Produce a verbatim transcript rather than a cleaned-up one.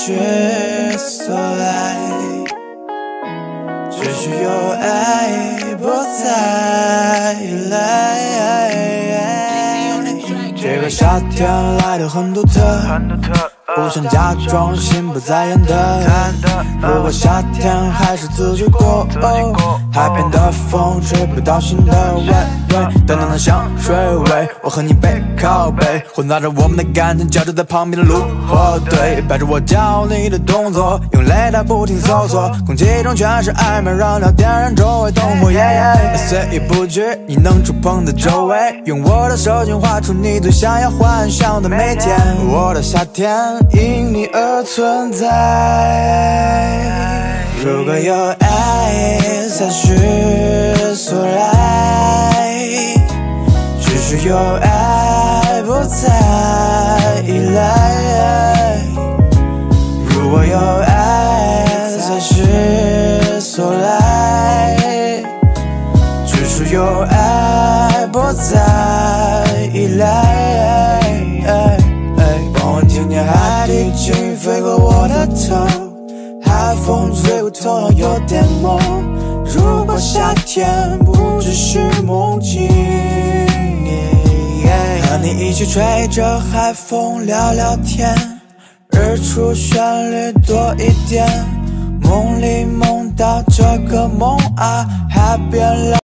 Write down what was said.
之所来，只需有爱，不再依赖。这个夏天来得很独特，不想假装心不在焉的。如果夏天还是自己过，海边的风吹不到心的味味，淡淡的香水味，我和你背靠背，混杂着我们的感情，交织在旁边的路火堆，摆着我叫你的动作，用雷达不停搜索，空气中全是暧昧，让聊天让周围灯火。随意不觉你能触碰的周围，用我的手心画出你最想要幻想的每天。我的夏天因你而存在，如果有爱才是所来，只需有爱，不再依赖。如果有爱才是所来，只需有爱，不再依赖。傍晚听见海底轻飞过我的头，海风吹过头脑有点懵。如果夏天不只是梦境，和你一起吹着海风聊聊天，日出旋律多一点，梦里梦到这个梦啊，海边。